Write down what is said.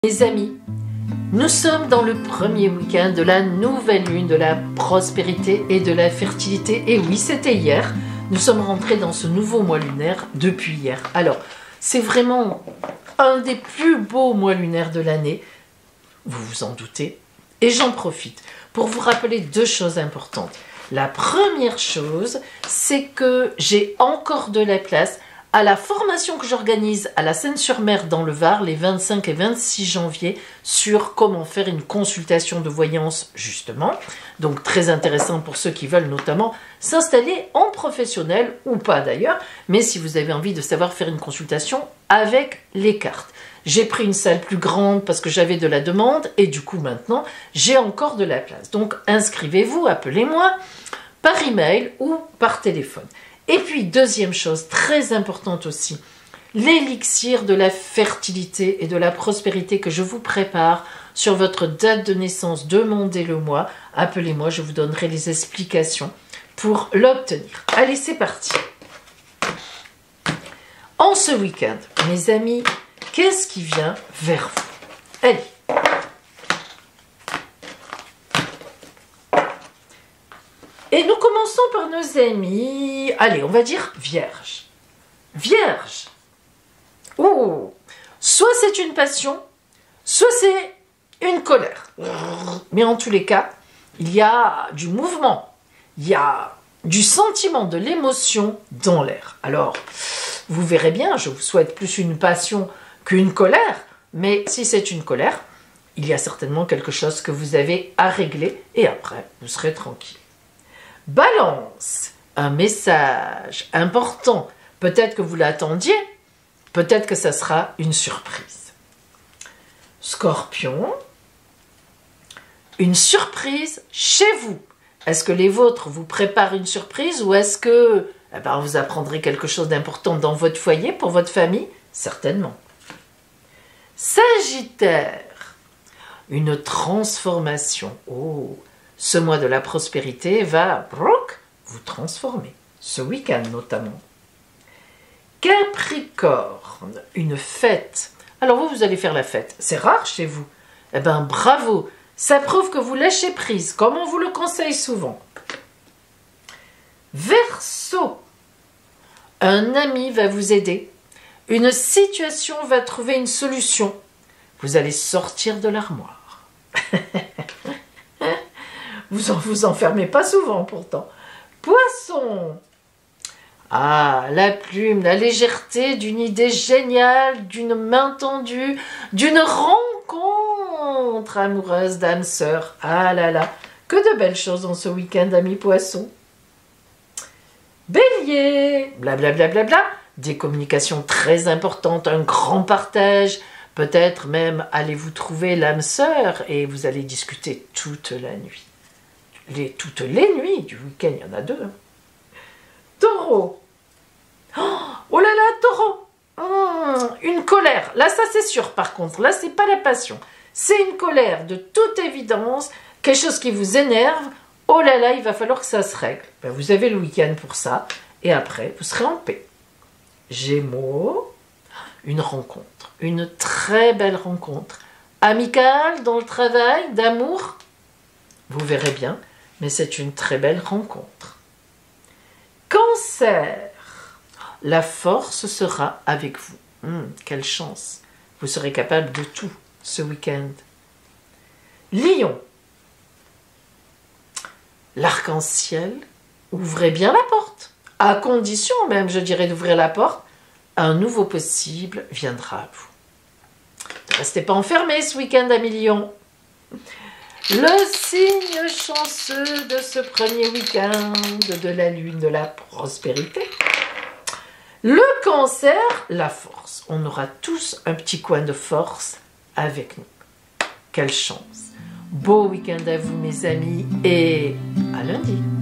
Mes amis, nous sommes dans le premier week-end de la nouvelle lune, de la prospérité et de la fertilité. Et oui, c'était hier. Nous sommes rentrés dans ce nouveau mois lunaire depuis hier. Alors, c'est vraiment un des plus beaux mois lunaires de l'année. Vous vous en doutez. Et j'en profite pour vous rappeler deux choses importantes. La première chose, c'est que j'ai encore de la place à la formation que j'organise à la Seine-sur-Mer dans le Var les 25 et 26 janvier sur comment faire une consultation de voyance justement. Donc très intéressant pour ceux qui veulent notamment s'installer en professionnel ou pas d'ailleurs, mais si vous avez envie de savoir faire une consultation avec les cartes. J'ai pris une salle plus grande parce que j'avais de la demande et du coup maintenant j'ai encore de la place. Donc inscrivez-vous, appelez-moi par email ou par téléphone. Et puis, deuxième chose, très importante aussi, l'élixir de la fertilité et de la prospérité que je vous prépare sur votre date de naissance, demandez le mois, appelez-moi, je vous donnerai les explications pour l'obtenir. Allez, c'est parti. En ce week-end, mes amis, qu'est-ce qui vient vers vous? Allez. Et nous commençons par nos amis, allez, on va dire vierge. Vierge. Oh, soit c'est une passion, soit c'est une colère. Mais en tous les cas, il y a du mouvement, il y a du sentiment, de l'émotion dans l'air. Alors, vous verrez bien, je vous souhaite plus une passion qu'une colère, mais si c'est une colère, il y a certainement quelque chose que vous avez à régler et après, vous serez tranquille. Balance, un message important. Peut-être que vous l'attendiez, peut-être que ça sera une surprise. Scorpion, une surprise chez vous. Est-ce que les vôtres vous préparent une surprise ou est-ce que vous apprendrez quelque chose d'important dans votre foyer, pour votre famille? Certainement. Sagittaire, une transformation. Oh, ce mois de la prospérité va vous transformer, ce week-end notamment. Capricorne, une fête. Alors vous allez faire la fête. C'est rare chez vous. Eh bien, bravo. Ça prouve que vous lâchez prise, comme on vous le conseille souvent. Verseau, un ami va vous aider. Une situation va trouver une solution. Vous allez sortir de l'armoire. Vous enfermez pas souvent pourtant. Poisson. Ah, la plume, la légèreté d'une idée géniale, d'une main tendue, d'une rencontre amoureuse d'âme sœur. Ah là là, que de belles choses en ce week-end, amis poissons. Bélier, blablabla, bla, bla, bla, des communications très importantes, un grand partage. Peut-être même allez-vous trouver l'âme sœur et vous allez discuter toute la nuit. Toutes les nuits du week-end, il y en a deux. Hein. Taureau. Oh là là, taureau. Une colère. Là, ça c'est sûr par contre. Là, c'est pas la passion. C'est une colère de toute évidence. Quelque chose qui vous énerve. Oh là là, il va falloir que ça se règle. Ben, vous avez le week-end pour ça. Et après, vous serez en paix. Gémeaux. Une rencontre. Une très belle rencontre. Amicale, dans le travail, d'amour. Vous verrez bien. Mais c'est une très belle rencontre. Cancer, la force sera avec vous. Quelle chance. Vous serez capable de tout ce week-end. Lion, l'arc-en-ciel, ouvrez bien la porte. À condition même, je dirais, d'ouvrir la porte. Un nouveau possible viendra à vous. Ne restez pas enfermés ce week-end, amis Lion. Le signe chanceux de ce premier week-end de la lune de la prospérité. Le cancer, la force. On aura tous un petit coin de force avec nous. Quelle chance. Beau week-end à vous mes amis et à lundi.